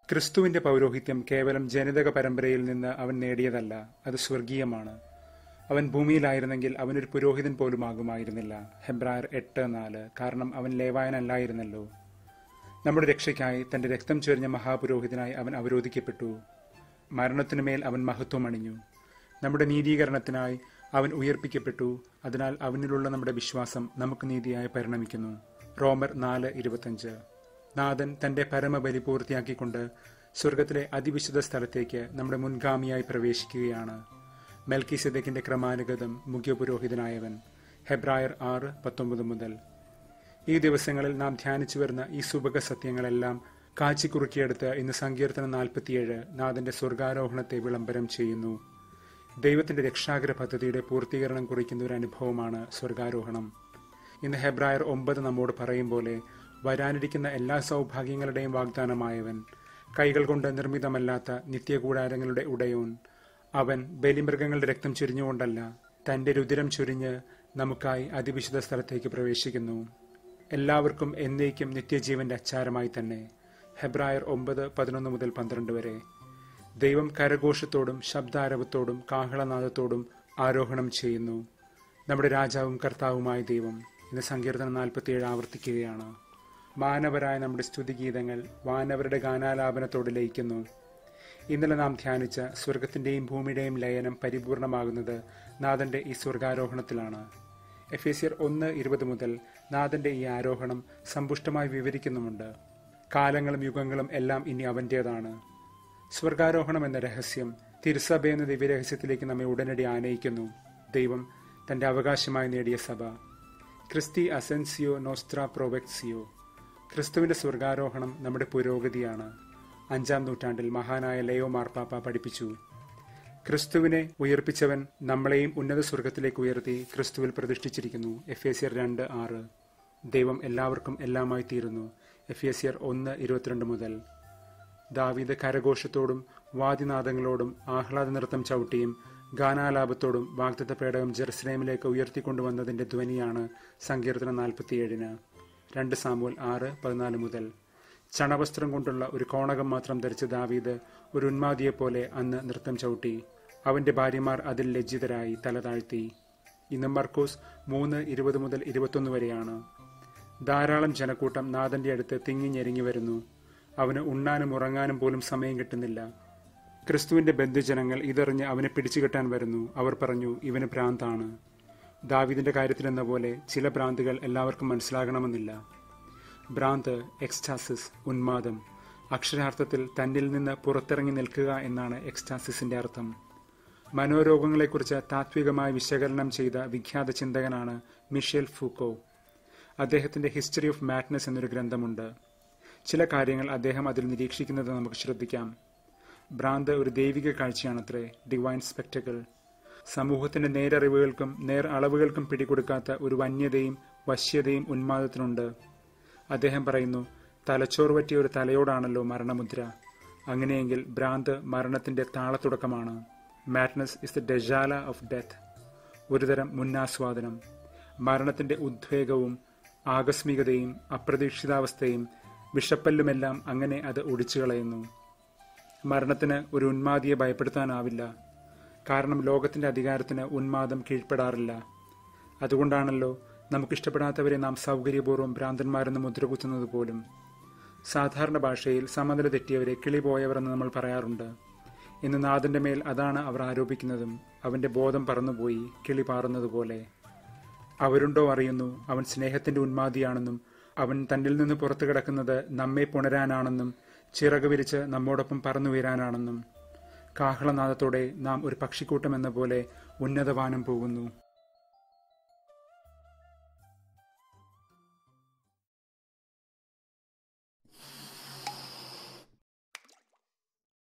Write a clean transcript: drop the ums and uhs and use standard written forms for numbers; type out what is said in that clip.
ക്രിസ്തുവിന്റെ പൗരോഹിത്യം കേവലം ജനിതക പരമ്പരയിൽ നിന്ന് അവൻ നേടിയതല്ല, അത് സ്വർഗീയമാണ്. അവൻ ഭൂമിയിലായിരുന്നെങ്കിൽ അവനൊരു പുരോഹിതൻ പോലും ആകുമായിരുന്നില്ല. ഹെബ്രായർ 8:4. കാരണം അവൻ ലേവായനല്ലായിരുന്നല്ലോ. നമ്മുടെ രക്ഷയ്ക്കായി തന്റെ രക്തം ചൊരിഞ്ഞ മഹാപുരോഹിതനായി അവൻ അവരോധിക്കപ്പെട്ടു. മരണത്തിനുമേൽ അവൻ മഹത്വം അണിഞ്ഞു. നമ്മുടെ നീതീകരണത്തിനായി അവൻ ഉയർപ്പിക്കപ്പെട്ടു. അതിനാൽ അവനിലുള്ള നമ്മുടെ വിശ്വാസം നമുക്ക് നീതിയായി പരിണമിക്കുന്നു. റോമർ 4:25. നാഥൻ തന്റെ പരമബലി പൂർത്തിയാക്കിക്കൊണ്ട് സ്വർഗത്തിലെ അതിവിശുദ്ധ സ്ഥലത്തേക്ക് നമ്മുടെ മുൻഗാമിയായി പ്രവേശിക്കുകയാണ്. മെൽക്കിസെദെക്കിന്റെ ക്രമാനുഗതം മുഖ്യപുരോഹിതനായവൻ. ഹെബ്രായർ 6:19 മുതൽ. ഈ ദിവസങ്ങളിൽ നാം ധ്യാനിച്ചു വരുന്ന ഈ സുഭഗ സത്യങ്ങളെല്ലാം കാച്ചിക്കുറുക്കിയെടുത്ത് ഇന്ന് സങ്കീർത്തനം 47 നാഥന്റെ സ്വർഗാരോഹണത്തെ വിളംബരം ചെയ്യുന്നു. ദൈവത്തിന്റെ രക്ഷാകര പദ്ധതിയുടെ പൂർത്തീകരണം കുറിക്കുന്ന ഒരു അനുഭവമാണ് സ്വർഗാരോഹണം. ഇന്ന് ഹെബ്രായർ 9 നമ്മോട് പറയും പോലെ വരാനിരിക്കുന്ന എല്ലാ സൗഭാഗ്യങ്ങളുടെയും വാഗ്ദാനമായവൻ, കൈകൾ കൊണ്ട് നിർമ്മിതമല്ലാത്ത നിത്യകൂടാരങ്ങളുടെ ഉടയോൻ, അവൻ ബലിമൃഗങ്ങളുടെ രക്തം ചൊരിഞ്ഞുകൊണ്ടല്ല, തന്റെ രുധിരം ചൊരിഞ്ഞ് നമുക്കായി അതിവിശുദ്ധ സ്ഥലത്തേക്ക് പ്രവേശിക്കുന്നു. എല്ലാവർക്കും എന്നേക്കും നിത്യജീവന്റെ അച്ചാരമായി തന്നെ. ഹെബ്രായർ 9:11 മുതൽ 12 വരെ. ദൈവം കരഘോഷത്തോടും ശബ്ദാരവത്തോടും കാഹളനാദത്തോടും ആരോഹണം ചെയ്യുന്നു. നമ്മുടെ രാജാവും കർത്താവുമായ ദൈവം. ഇന്ന് സങ്കീർത്തനം 47 ആവർത്തിക്കുകയാണ്. മാനവരായ നമ്മുടെ സ്തുതിഗീതങ്ങൾ വാനവരുടെ ഗാനാലാപനത്തോട് ലയിക്കുന്നു. ഇന്നലെ നാം ധ്യാനിച്ച സ്വർഗത്തിന്റെയും ഭൂമിയുടെയും ലയനം പരിപൂർണമാകുന്നത് നാഥന്റെ ഈ സ്വർഗാരോഹണത്തിലാണ്. എഫേസ്യർ 1:20 മുതൽ നാഥന്റെ ഈ ആരോഹണം സമ്പുഷ്ടമായി വിവരിക്കുന്നുമുണ്ട്. കാലങ്ങളും യുഗങ്ങളും എല്ലാം ഇനി അവന്റേതാണ്. സ്വർഗാരോഹണം എന്ന രഹസ്യം തിരുസഭ എന്ന ദിവ്യരഹസ്യത്തിലേക്ക് നമ്മെ ഉടനടി ആനയിക്കുന്നു. ദൈവം തന്റെ അവകാശമായി നേടിയ സഭ. ക്രിസ്തി അസെൻസിയോ നോസ്ട്ര പ്രോവെക്സിയോ. ക്രിസ്തുവിന്റെ സ്വർഗാരോഹണം നമ്മുടെ പുരോഗതിയാണ്. 5-ാം നൂറ്റാണ്ടിൽ മഹാനായ ലയോ മാർപ്പാപ്പ പഠിപ്പിച്ചു. ക്രിസ്തുവിനെ ഉയർപ്പിച്ചവൻ നമ്മളെയും ഉന്നത സ്വർഗത്തിലേക്ക് ഉയർത്തി ക്രിസ്തുവിൽ പ്രതിഷ്ഠിച്ചിരിക്കുന്നു. എഫേസ്യർ 2:6. ദൈവം എല്ലാവർക്കും എല്ലാമായി തീരുന്നു. എഫേസ്യർ 1:22 മുതൽ. ദാവീദ് കരഘോഷത്തോടും വാദിനാദങ്ങളോടും ആഹ്ലാദ നൃത്തം ചവിട്ടിയും ഗാനാലാപത്തോടും വാഗ്ദത്ത പേടകം ജെറുസലേമിലേക്ക് ഉയർത്തിക്കൊണ്ടുവന്നതിന്റെ ധ്വനിയാണ് സങ്കീർത്തനം 47. 2 സാമുവേൽ 6:14 മുതൽ. ചണവസ്ത്രം കൊണ്ടുള്ള ഒരു കോണകം മാത്രം ധരിച്ച ദാവീദ് ഒരു ഉന്മാദിയെപ്പോലെ അന്ന് നൃത്തം ചവിട്ടി. അവന്റെ ഭാര്യമാർ അതിൽ ലജ്ജിതരായി തല താഴ്ത്തി. ഇന്ന് മർക്കോസ് 3:20 മുതൽ 21 വരെയാണ്. ധാരാളം ജനക്കൂട്ടം നാഥന്റെ അടുത്ത് തിങ്ങിഞ്ഞെരിങ്ങി വരുന്നു. അവന് ഉണ്ണാനും ഉറങ്ങാനും പോലും സമയം കിട്ടുന്നില്ല. ക്രിസ്തുവിന്റെ ബന്ധുജനങ്ങൾ ഇതറിഞ്ഞ് അവനെ പിടിച്ചുകെട്ടാൻ വരുന്നു. അവർ പറഞ്ഞു, ഇവന് ഭ്രാന്താണ്. ദാവീദിന്റെ കാര്യത്തിലെന്ന പോലെ ചില ഭ്രാന്തുകൾ എല്ലാവർക്കും മനസ്സിലാകണമെന്നില്ല. ഭ്രാന്ത്, എക്സ്റ്റാസിസ്, ഉന്മാദം. അക്ഷരാർത്ഥത്തിൽ തന്നിൽ നിന്ന് പുറത്തിറങ്ങി നിൽക്കുക എന്നാണ് എക്സ്റ്റാസിസിന്റെ അർത്ഥം. മനോരോഗങ്ങളെക്കുറിച്ച് താത്വികമായി വിശകലനം ചെയ്ത വിഖ്യാത ചിന്തകനാണ് മിഷേൽ ഫൂക്കോ. അദ്ദേഹത്തിന്റെ ഹിസ്റ്ററി ഓഫ് മാഡ്നസ് എന്നൊരു ഗ്രന്ഥമുണ്ട്. ചില കാര്യങ്ങൾ അദ്ദേഹം അതിൽ നിരീക്ഷിക്കുന്നത് നമുക്ക് ശ്രദ്ധിക്കാം. ഭ്രാന്ത് ഒരു ദൈവിക കാഴ്ചയാണത്രേ, ഡിവൈൻ സ്പെക്ടക്കിൾ. സമൂഹത്തിന്റെ നേരറിവുകൾക്കും നേർ അളവുകൾക്കും പിടികൊടുക്കാത്ത ഒരു വന്യതയും വശ്യതയും ഉന്മാദത്തിനുണ്ട്. അദ്ദേഹം പറയുന്നു, തലച്ചോറ് പറ്റിയ ഒരു തലയോടാണല്ലോ മരണമുദ്ര. അങ്ങനെയെങ്കിൽ ഭ്രാന്ത് മരണത്തിന്റെ താളത്തുടക്കമാണ്. മാഡ്നസ് ഇസ് ദ ഡെജാല ഓഫ് ഡെത്ത്. ഒരുതരം മുന്നാസ്വാദനം. മരണത്തിന്റെ ഉദ്വേഗവും ആകസ്മികതയും അപ്രതീക്ഷിതാവസ്ഥയും വിഷപ്പല്ലുമെല്ലാം അങ്ങനെ അത് ഒടിച്ചു കളയുന്നു. മരണത്തിന് ഒരു ഉന്മാദിയെ ഭയപ്പെടുത്താനാവില്ല. കാരണം ലോകത്തിന്റെ അധികാരത്തിന് ഉന്മാദം കീഴ്പ്പെടാറില്ല. അതുകൊണ്ടാണല്ലോ നമുക്കിഷ്ടപ്പെടാത്തവരെ നാം സൗകര്യപൂർവ്വം ഭ്രാന്തന്മാരെന്ന് മുദ്രകുത്തുന്നത് പോലും. സാധാരണ ഭാഷയിൽ സമനില തെറ്റിയവരെ കിളി പോയവർ എന്ന് നമ്മൾ പറയാറുണ്ട്. ഇന്ന് നാഥന്റെ മേൽ അതാണ് അവർ ആരോപിക്കുന്നതും. അവന്റെ ബോധം പറന്നുപോയി, കിളി പാറുന്നതുപോലെ. അവരുണ്ടോ അറിയുന്നു അവൻ സ്നേഹത്തിന്റെ ഉന്മാദിയാണെന്നും അവൻ തന്നിൽ നിന്ന് പുറത്തു കിടക്കുന്നത് നമ്മെ പുണരാനാണെന്നും ചിറക് വിരിച്ച് നമ്മോടൊപ്പം പറന്നുയരാനാണെന്നും. കാഹളനാദത്തോടെ നാം ഒരു പക്ഷിക്കൂട്ടം എന്ന പോലെ ഉന്നതവാനം പോകുന്നു.